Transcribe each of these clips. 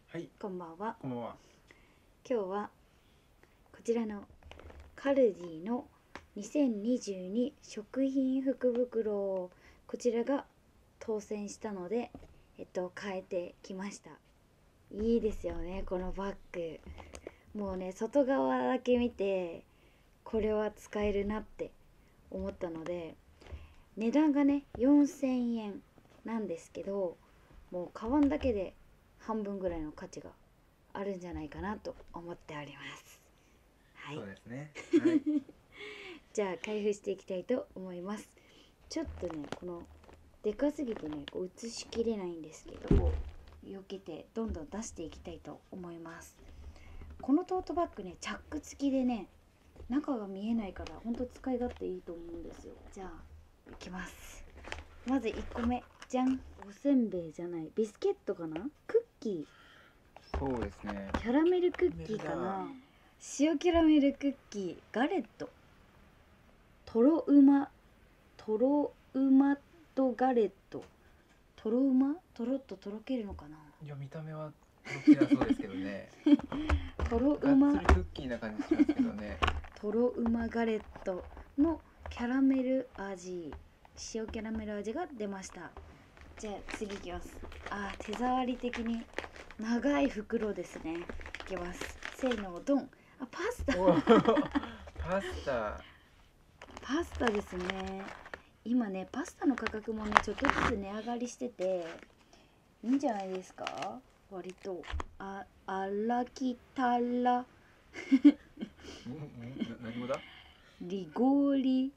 はい、 こんばんは。 こんばんは。 今日はこちらのカルディの2022食品福袋、こちらが当選したので変えてきました。いいですよね、このバッグ。もうね、外側だけ見てこれは使えるなって思ったので、値段がね4000円なんですけど、もう買わんだけで半分ぐらいの価値があるんじゃないかなと思っております。はい。 そうですね。はい。 じゃあ開封していきたいと思います。ちょっとね、このでかすぎてねこう映しきれないんですけど、避けてどんどん出していきたいと思います。このトートバッグね、チャック付きでね、中が見えないからほんと使い勝手いいと思うんですよ。じゃあいきます。まず1個目、じゃん。おせんべいじゃない、ビスケットかな、クッキそうですね。 ー、キャラメルクッキーかな、塩キャラメルクッキー、ガレット、とろうまとガレット、とろうま、とろっととろけるのかな。 いや、見た目はとろけなそうですけどね。 とろがっうまつりクッキーな感じしますけどね。 とろうまガレットのキャラメル味、塩キャラメル味が出ました。じゃあ次いきます。手触り的に長い袋ですね。いきます。せーのドン。パスタおパスタ。 パスタですね。今ねパスタの価格もねちょっとずつ値上がりしてていいんじゃないですか。割とアラキタラ何語だ？ リゴリ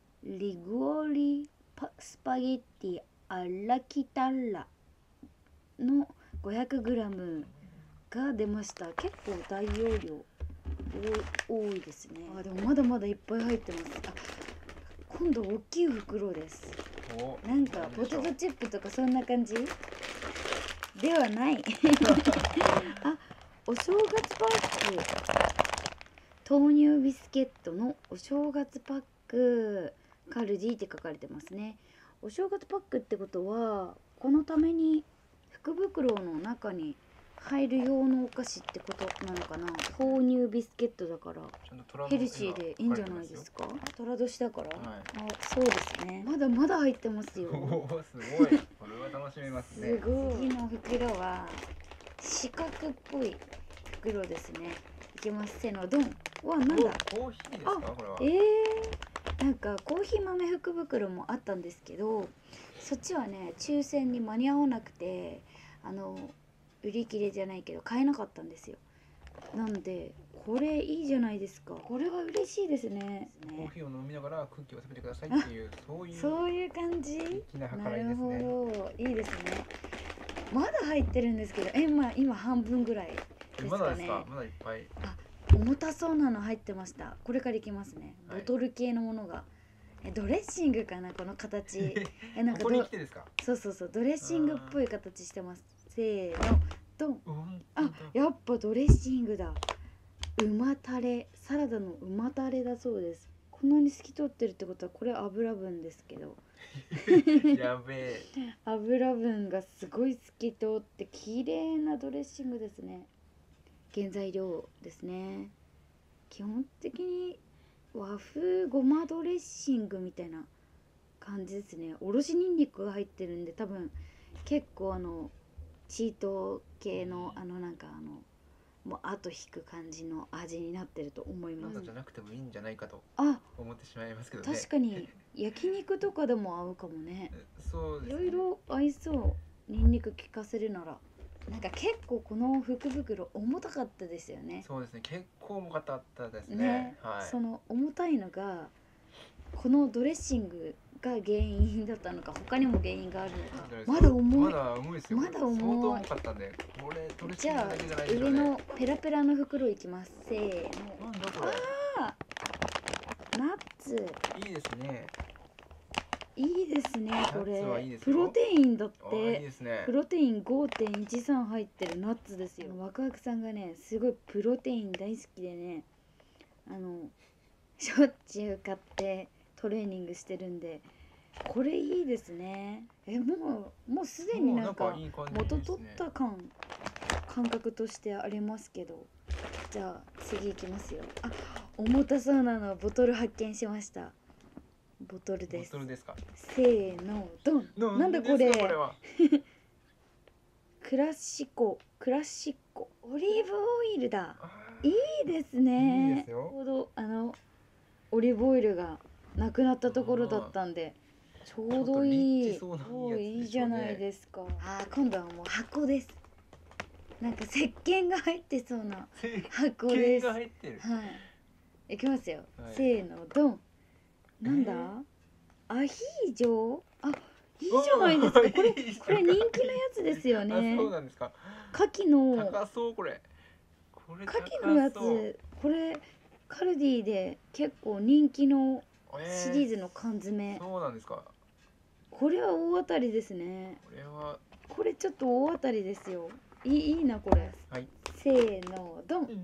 スパゲッティアラキタラの 500g が出ました。結構大容量多いですね。でもまだまだいっぱい入ってます。今度大きい袋です。なんかポテトチップとかそんな感じではないお正月パック、豆乳ビスケットのお正月パック、カルディって書かれてますね。お正月パックってことはこのために福袋の中に入る用のお菓子ってことなのかな。豆乳ビスケットだからヘルシーでいいんじゃないですか。寅年だから、そうですね。まだまだ入ってますよ。 すごい。これは楽しめますね。 すごい。次の袋は四角っぽい袋ですね。いきます。せーのドン。なんだ、 コーヒーですかこれは。 なんかコーヒー豆福袋もあったんですけど、そっちはね抽選に間に合わなくて売り切れじゃないけど買えなかったんですよ。なんでこれいいじゃないですか。これは嬉しいですね。 コーヒーを飲みながらクッキーを食べてくださいっていうそういう感じ。 粋な計らいですね。 なるほど、いいですね。まだ入ってるんですけど、今半分ぐらいですかね。 まだいっぱい。 重たそうなの入ってました。これからいきますね。ボトル系のものが、ドレッシングかなこの形なんかここに来てですか？ そうドレッシングっぽい形してます。せーのドン。やっぱドレッシングだ。うまタレ、サラダのうまタレだそうです。こんなに透き通ってるってことはこれ油分ですけどやべえ。 油分がすごい透き通って綺麗なドレッシングですね。原材料ですね。基本的に和風ごまドレッシングみたいな感じですね。おろしにんにくが入ってるんで多分結構チート系のなんかもう後引く感じの味になってると思います。 じゃなくてもいいんじゃないかと思ってしまいますけどね。 確かに焼肉とかでも合うかもね。 そうですね。 いろいろ合いそう。にんにく効かせるなら。なんか結構この福袋重たかったですよね。 そうですね。結構重かったですね。 その重たいのがこのドレッシングが原因だったのか、他にも原因があるのか。まだ重い。 まだ重いですよ。 まだ重い。 相当重かったんで、これドレッシングだけじゃないでしょうね。 上のペラペラの袋いきます。せーの。 なんだこれ。 ナッツ。 いいですね。 いいですね。これいいですプロテインだって。 いいですね。 プロテイン 5.13 入ってるナッツですよ。ワクワクさんがねすごいプロテイン大好きでね、しょっちゅう買ってトレーニングしてるんで、これいいですね。もうすでになんか元取った感感覚としてありますけど、じゃあ次いきますよ。あ、重たそうなのボトル発見しました。ボトルボです。 トルですか。 せーのドン。なんだこれ。 これは。 クラシコオリーブオイルだ。 あいいですね。 いいですよちょうどオリーブオイルがなくなったところだったんで、ちょうどいい。 ちょっとリッチそうなおー、いいいいやつでしょうねじゃないですか。今度はもう箱です。なんか石鹸が入ってそうな箱です。 が入ってる。 はい。いきますよ。 はいせーのドン。なんだ？アヒージョ？あ、いいじゃないですか。これ人気のやつですよね。 そうなんですか。 牡蠣の高そうこれ。 牡蠣のやつ、これカルディで結構人気のシリーズの缶詰。 そうなんですか。 これは大当たりですね。これちょっと大当たりですよ。いいなこれ。 はい。 せーのドン。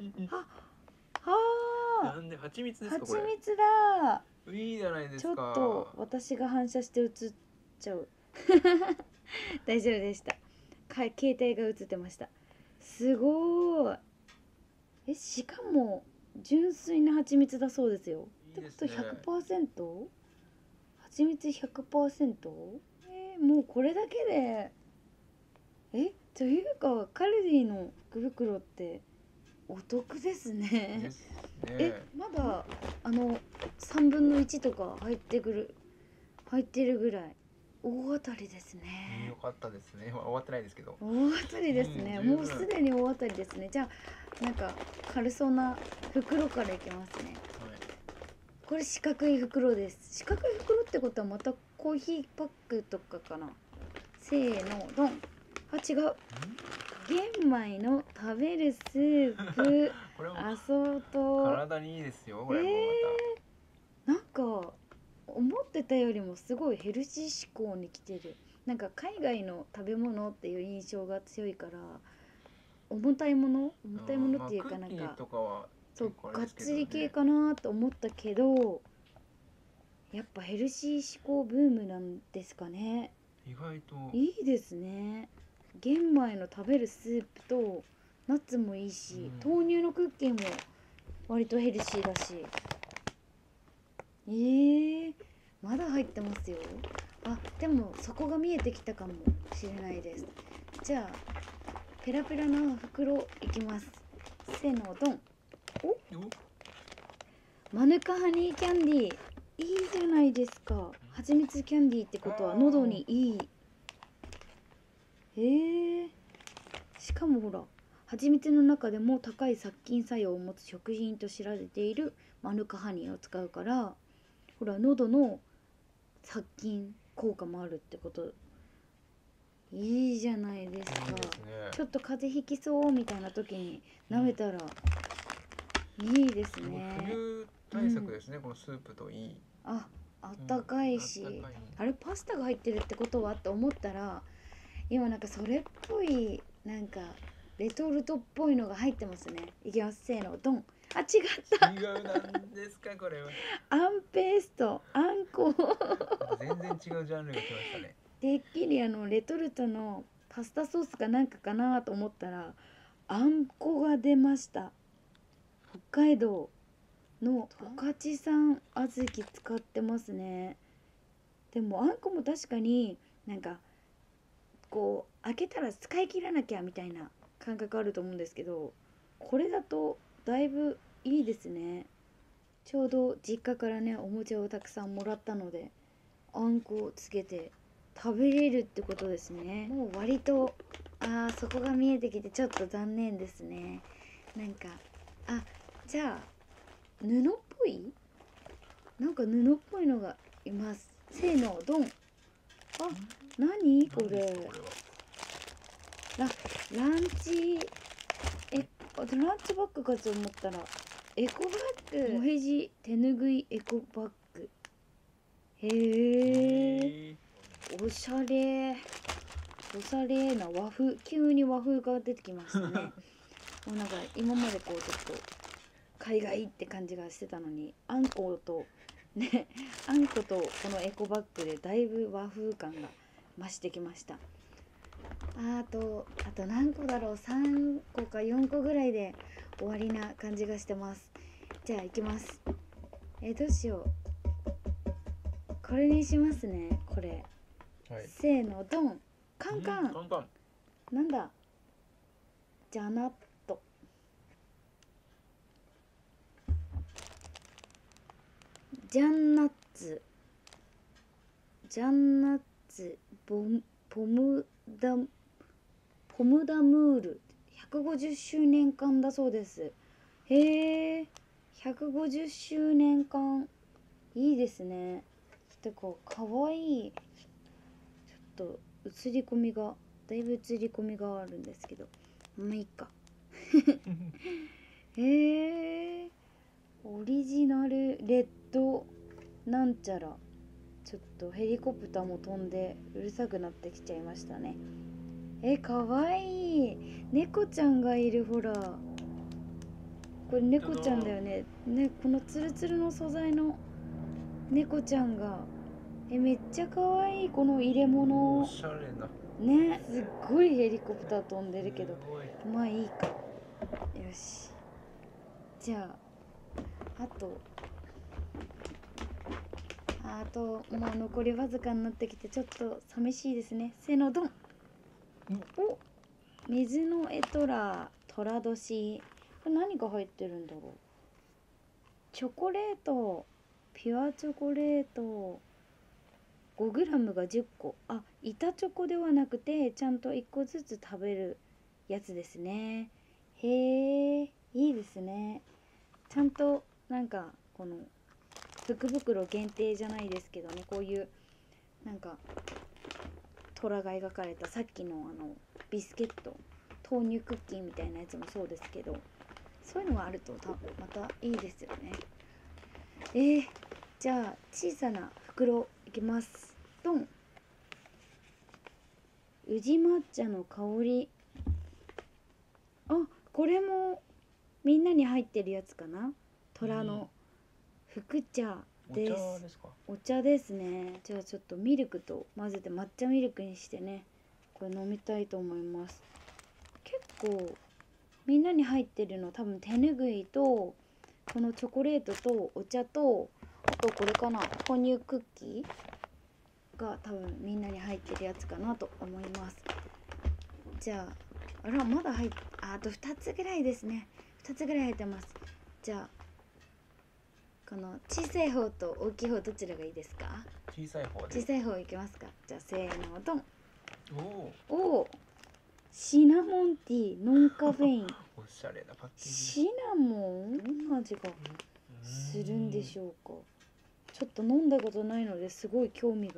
なんで蜂蜜ですかこれ。 蜂蜜だ。 いいじゃないですか。 ちょっと私が反射して映っちゃう。大丈夫でした。携帯が映ってました。すごい。しかも純粋な蜂蜜だそうですよ。 いいですね。 ってこと 100%？ 蜂蜜 100%？ もうこれだけでというかカルディの福袋ってお得ですね。 ですね。 まだ3分の1とか入ってるぐらい大当たりですね。 よかったですね。終わってないですけど。 大当たりですね。もうすでに大当たりですね。じゃあなんか軽そうな袋からいきますね。これ四角い袋です。四角い袋ってことはまたコーヒーパックとかかな。せーのドン。違う。玄米の食べるスープアソート。 体にいいですよこれもまた。なんか思ってたよりもすごいヘルシー志向に来てる。なんか海外の食べ物っていう印象が強いから重たいものっていうかなんかそうがっつり系かなと思ったけど、やっぱヘルシー志向ブームなんですかね。 意外といいですね。玄米の食べるスープとナッツもいいし、豆乳のクッキーも割とヘルシーだし。まだ入ってますよ。でもそこが見えてきたかもしれないです。じゃあペラペラな袋いきます。せーのドン。マヌカハニーキャンディー、いいじゃないですか。蜂蜜キャンディーってことは喉にいい。しかもほら、蜂蜜の中でも高い殺菌作用を持つ食品と知られているマヌカハニーを使うから、ほら喉の殺菌効果もあるってこと。いいじゃないですか。ちょっと風邪ひきそうみたいな時に舐めたらいいですね。 冬対策ですね、このスープといい。 あったかいし、あれパスタが入ってるってことはって思ったら、今なんかそれっぽいなんかレトルトっぽいのが入ってますね。いきます、せーのドン。違った。 違う、なんですかこれは。 あんペースト、あんこ。 全然違うジャンルが来ましたね。 てっきりレトルトのパスタソースかなんかかなと思ったらあんこが出ました。北海道の十勝産小豆使ってますね。でもあんこも確かになんかこう開けたら使い切らなきゃみたいな感覚あると思うんですけど、これだとだいぶいいですね。ちょうど実家からねおもちゃをたくさんもらったのであんこをつけて食べれるってことですね。もう割とそこが見えてきてちょっと残念ですね。なんかじゃあ布っぽい、なんか布っぽいのがいます。せーのドン。何これ。ランチランチバッグかと思ったらエコバッグ。モヘジ手ぬぐいエコバッグ。へえ、おしゃれな和風。急に和風が出てきましたね。もうなんか今までこうちょっと海外って感じがしてたのに、あんことこのエコバッグでだいぶ和風感が増してきました。 あと何個だろう、3個か4個ぐらいで終わりな感じがしてます。じゃあ行きます。どうしよう、これにしますね。これ、 はい。 せーのドン。カンカン、 カンカン。 なんだ、ジャナット、ジャンナッツ、ジャンナッツ、ポムダムール、150周年間だそうです。へえ、150周年間、いいですね。てかかわいい。ちょっと映り込みが、だいぶ映り込みがあるんですけど、まあいいか。へえ、オリジナルレッドなんちゃら。ちょっとヘリコプターも飛んでうるさくなってきちゃいましたね。かわいい。猫ちゃんがいる。ほら、これ猫ちゃんだよね。ね、このツルツルの素材の猫ちゃんが、めっちゃかわいい。この入れお物しゃれな。 ね、すっごいヘリコプター飛んでるけど、 すごい。 まあいいか。よし、じゃあもう残りわずかになってきてちょっと寂しいですね。せーのドン。お、水のエトラトラ年。これ何が入ってるんだろう。チョコレート、ピュアチョコレート 5g が10個。板チョコではなくてちゃんと1個ずつ食べるやつですね。へえ、いいですね。ちゃんとなんかこの福袋限定じゃないですけどね、こういうなんか虎が描かれた、さっきのビスケット、豆乳クッキーみたいなやつもそうですけど、そういうのがあるとまたいいですよね。じゃあ小さな袋いきます。ドン。宇治抹茶の香り。これもみんなに入ってるやつかな。虎の福茶です。 お茶ですか。 お茶ですね。じゃあちょっとミルクと混ぜて抹茶ミルクにしてね、これ飲みたいと思います。結構みんなに入ってるの多分手ぬぐいとこのチョコレートとお茶と、あとこれかな、豆乳クッキーが多分みんなに入ってるやつかなと思います。じゃあまだあと2つぐらいですね。2つぐらい入ってます。じゃあこの小さい方と大きい方どちらがいいですか。 小さい方で。 小さい方いきますか。じゃあせーのドン。 おお、シナモンティーノンカフェイン。 おしゃれなパッケージ。 シナモン、どんな味がするんでしょうか。ちょっと飲んだことないのですごい興味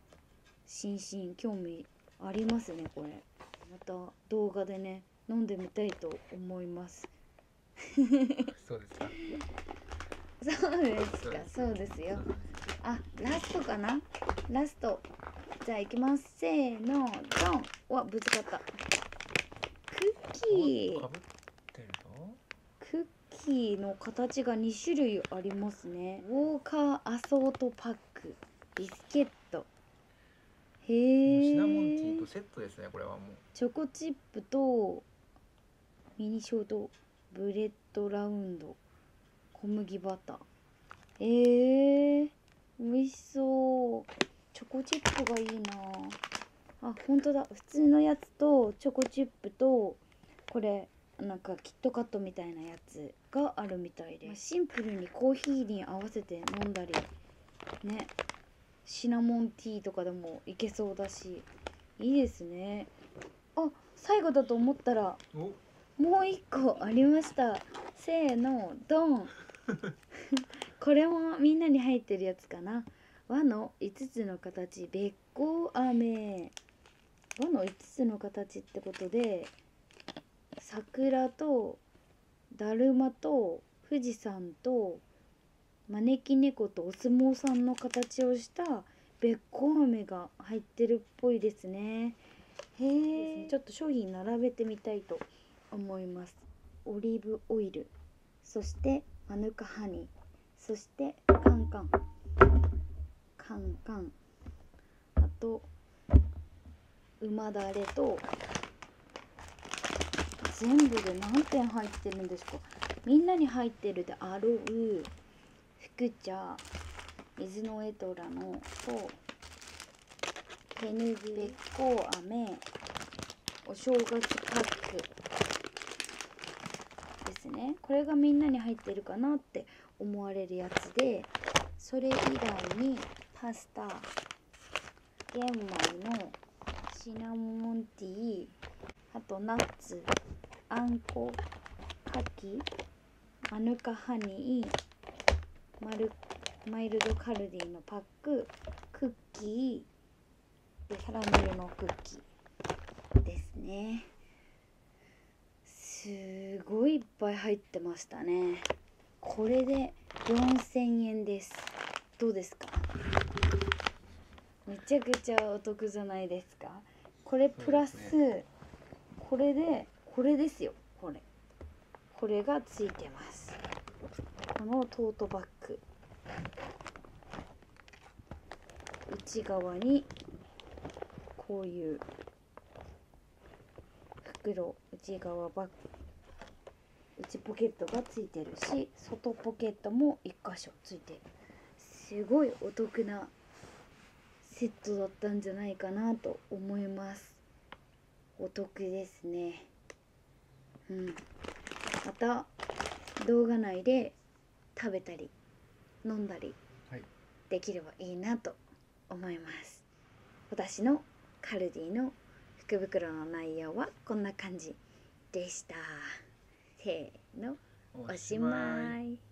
ありますね。これまた動画でね飲んでみたいと思います。 そうですか。 そうですか。そうですよ。ラストかな。ラスト。じゃあ行きます。せーのドン。ぶつかった。クッキー。 かぶってるぞ。 クッキーの形が2種類ありますね。ウォーカーアソートパック、ビスケット。へえ。 シナモンティーとセットですね。これはもうチョコチップとミニショートブレッドラウンド、小麦バター。美味しそう。チョコチップがいいな。本当だ。普通のやつとチョコチップとこれなんかキットカットみたいなやつがあるみたいで、シンプルにコーヒーに合わせて飲んだりね、シナモンティーとかでもいけそうだし、いいですね。最後だと思ったらもう一個ありました。せーのドン。これもみんなに入ってるやつかな。和の5つの形べっこう飴。和の5つの形ってことで、桜とだるまと富士山と招き猫とお相撲さんの形をしたべっこう飴が入ってるっぽいですね。へえ。ちょっと商品並べてみたいと思います。オリーブオイル、そしてマヌカハニー、そしてカンカン、あと馬だれと全部で何点入ってるんですか。みんなに入ってるであろう福茶、水のエトラのと手ぬぐべっこう飴、お正月パックですね。これがみんなに入ってるかなって思われるやつで、それ以外にパスタ、玄米のシナモンティー、あとナッツ、あんこ、カキ、マヌカハニー、マイルドカルディのパック、クッキー、キャラメルのクッキーですね。すごいいっぱい入ってましたね。これで4000円です。どうですか。めちゃくちゃお得じゃないですか。これプラス、これでこれですよ。これがついてます。このトートバッグ、内側にこういう袋、内側バッグ、内ポケットがついてるし、外ポケットも1箇所ついてる。すごいお得なセットだったんじゃないかなと思います。お得ですね。また動画内で食べたり飲んだりできればいいなと思います。私のカルディの福袋の内容はこんな感じでした。せーの、おしまい。